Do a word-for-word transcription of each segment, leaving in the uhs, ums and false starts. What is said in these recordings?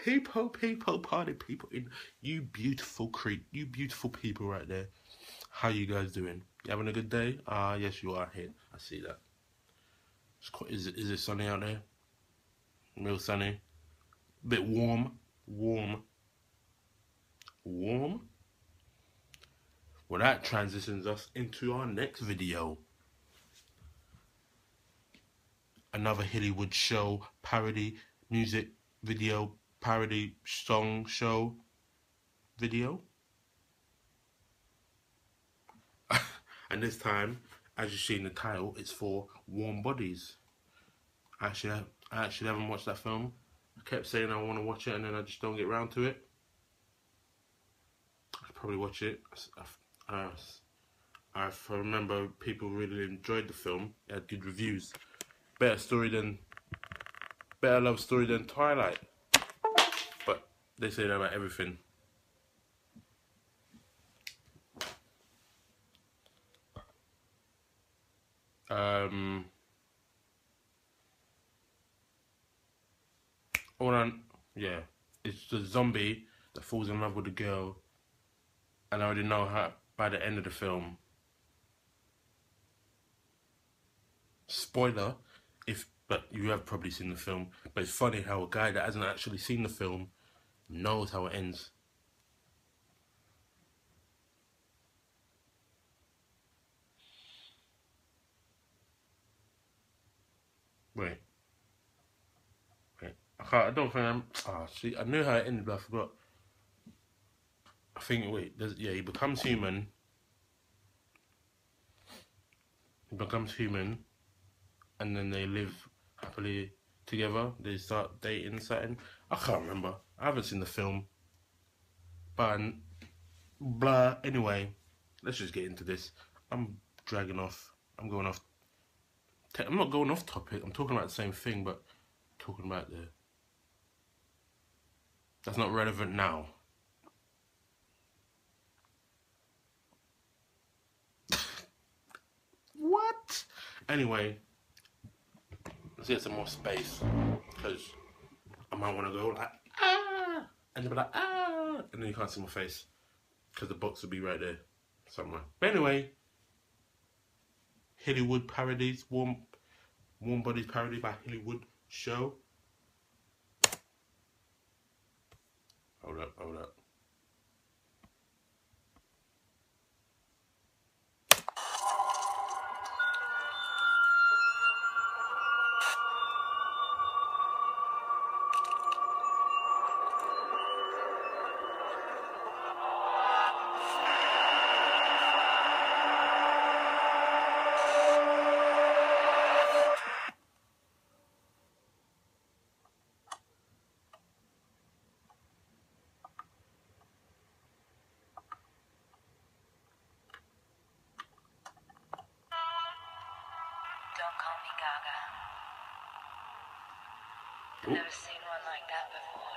people, people, party people, in you beautiful creep, you beautiful people right there. How you guys doing? You having a good day? Ah, uh, yes, you are here. I see that. It's quite, is it is it sunny out there? Real sunny. A bit warm, warm, warm. Well, that transitions us into our next video. Another Hillywood show, parody, music video, parody, song, show, video. And this time, as you see in the title, it's for Warm Bodies. Actually, I actually haven't watched that film. I kept saying I want to watch it and then I just don't get around to it. I'll probably watch it. I, I, I remember people really enjoyed the film. It had good reviews. Better story than, better love story than Twilight. But they say that about everything. Um, all on, yeah, it's the zombie that falls in love with the girl, and I already know how by the end of the film. Spoiler, if but you have probably seen the film. But it's funny how a guy that hasn't actually seen the film knows how it ends. Wait. Wait. I can't, I don't think I'm... Ah, oh, see, I knew how it ended, but I forgot. I think, wait, there's, yeah, he becomes human. He becomes human. And then they live happily together. They start dating, something. I can't remember. I haven't seen the film. But, blah. Anyway, let's just get into this. I'm dragging off. I'm going off. I'm not going off topic. I'm talking about the same thing, but talking about the... That's not relevant now. What? Anyway, let's get some more space, because I might want to go like, ah, and you'll be like, ah, and then you can't see my face, because the box will be right there somewhere. But anyway, Hillywood parodies, Warm, Warm Bodies parody by Hillywood show. Hold up, hold up. I've never seen one like that before.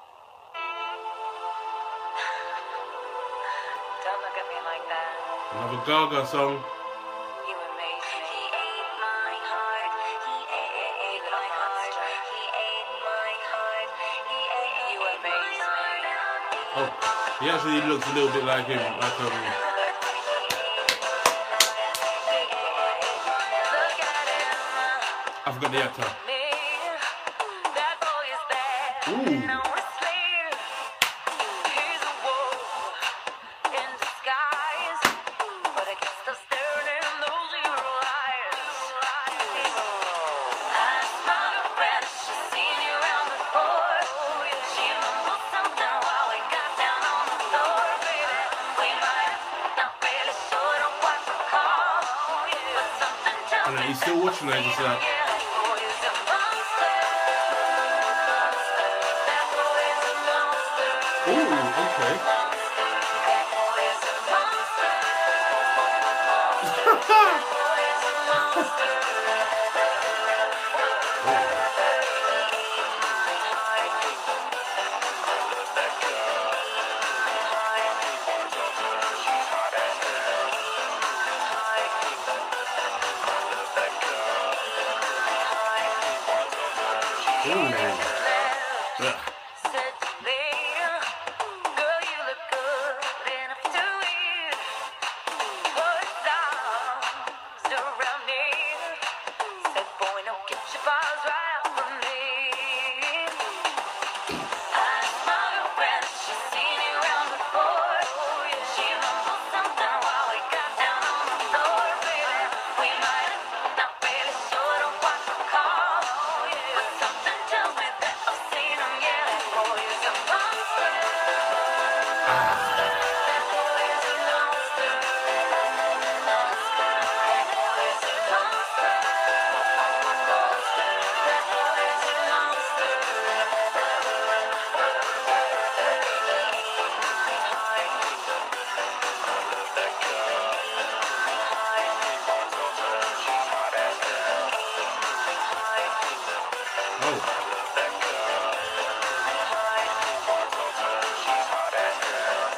Don't look at me like that. Another Gaga song. You amaze me. He ate my heart. He ate, ate my monster. He ate my heart. He ate, you amaze me. Oh, he actually looks a little bit like him. Like um. I forgot the actor. Ooh. He's a wolf in disguise, but I guess they're staring in those evil eyes. I smell your breath, she's seen you around before. She mumbled something while we got down on the floor, baby. We might have not really sure of what to call, but something tells me he's still watching that, just like. Ooh, okay. Ooh. Yeah.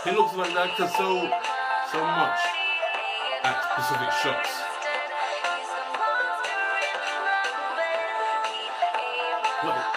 He looks like the actor so, so much at specific shots. What?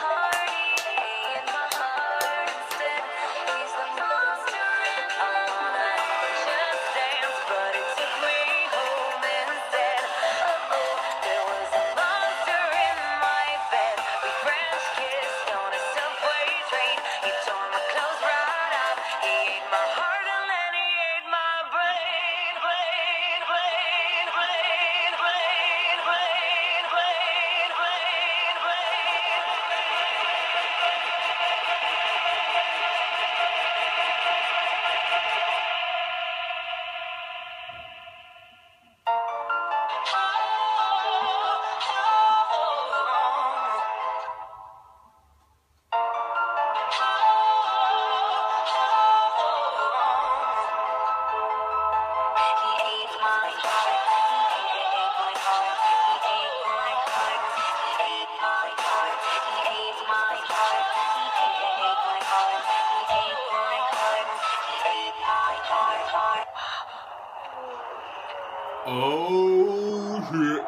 Oh shit.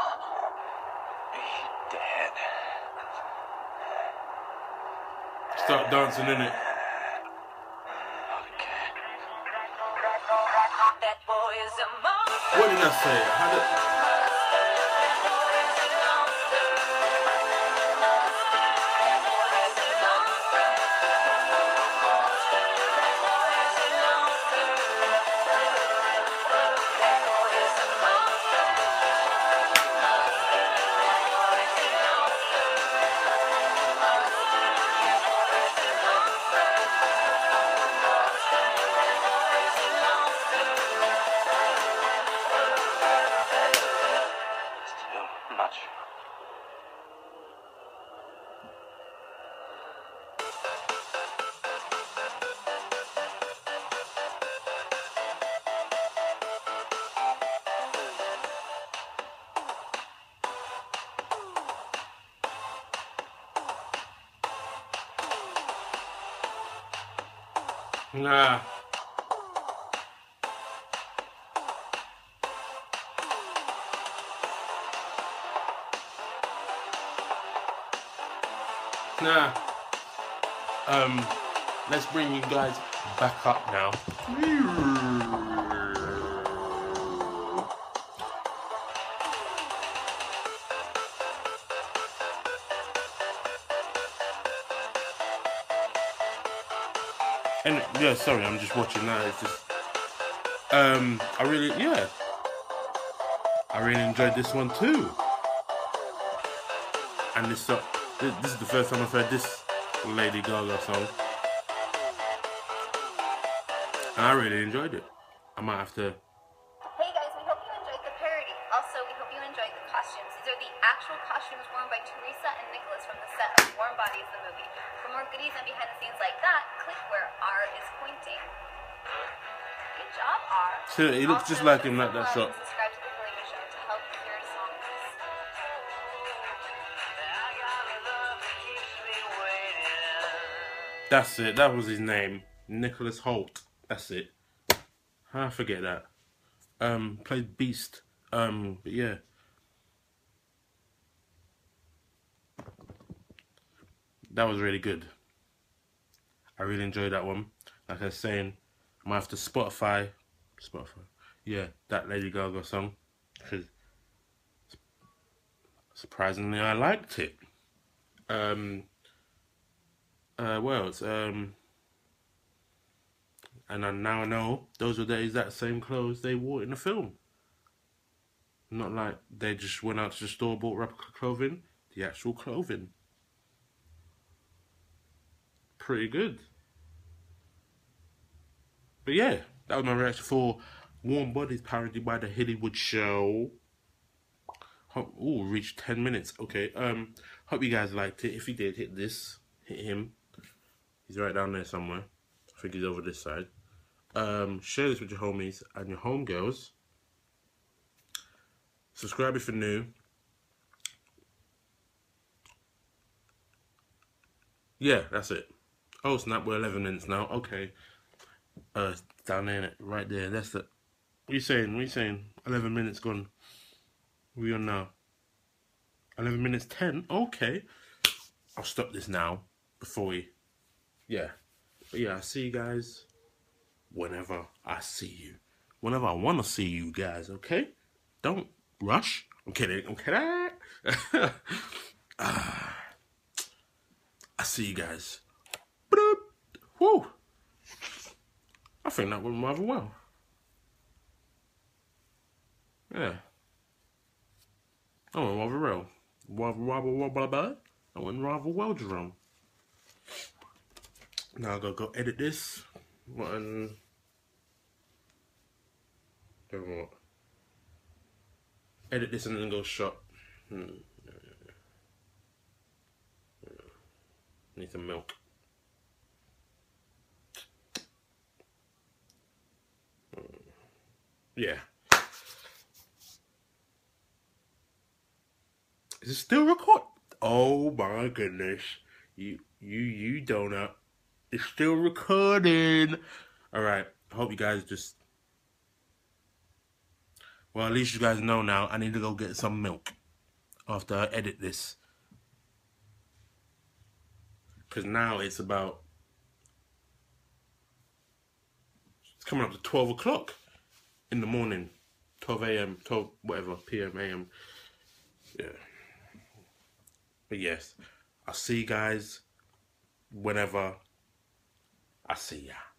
Dead. Start dancing in it. What did I say? How did... Much. Nah. Nah. Um, let's bring you guys back up now. And yeah, sorry, I'm just watching that. It's just, um, I really, yeah, I really enjoyed this one too. And this, uh, this is the first time I've heard this Lady Gaga song, and I really enjoyed it. I might have to. Hey guys, we hope you enjoyed the parody. Also, we hope you enjoyed the costumes. These are the actual costumes worn by Teresa and Nicholas from the set of Warm Bodies, the movie. For more goodies and behind the scenes like that, click where R is pointing. Good job, R. So he looks just like him, like that shot. Subscribe to the Hillywood show to help hear songs. That's it. That was his name, Nicholas Hoult. That's it. I forget that. Um, played Beast. Um, but yeah. That was really good. I really enjoyed that one. Like I was saying, I might have to Spotify, Spotify, yeah, that Lady Gaga song, because surprisingly I liked it. Um, uh, what else? Um, and I now know those were the exact same clothes they wore in the film. Not like they just went out to the store, bought replica clothing. The actual clothing. Pretty good. But yeah, that was my reaction for Warm Bodies parody by the Hillywood show. Oh, reached ten minutes. Okay, um, hope you guys liked it. If you did, hit this. Hit him. He's right down there somewhere. I think he's over this side. Um, share this with your homies and your homegirls. Subscribe if you're new. Yeah, that's it. Oh snap, we're eleven minutes now. Okay. Uh, down there, right there. That's the. What are you saying? What are you saying? Eleven minutes gone. We on now. Eleven minutes ten. Okay. I'll stop this now before we. Yeah. But yeah, I'll see you guys whenever I see you. Whenever I want to see you guys, okay? Don't rush. I'm kidding. I'm kidding. ah, I see you guys. Bloop. Woo. I think that went rather well. Yeah. I went rather well. Rather, rather, rather, rather. I went rather well, Jerome. Now I gotta go edit this. What and don't know what. Edit this and then go shot. Hmm. Need some milk. Yeah. Is it still record? Oh my goodness. You you you donut. It's still recording. Alright. I hope you guys just well at least you guys know now I need to go get some milk after I edit this. Cause now it's about it's coming up to twelve o'clock in the morning. twelve A M, twelve whatever, P M, A M. Yeah. But yes, I'll see you guys whenever I see ya.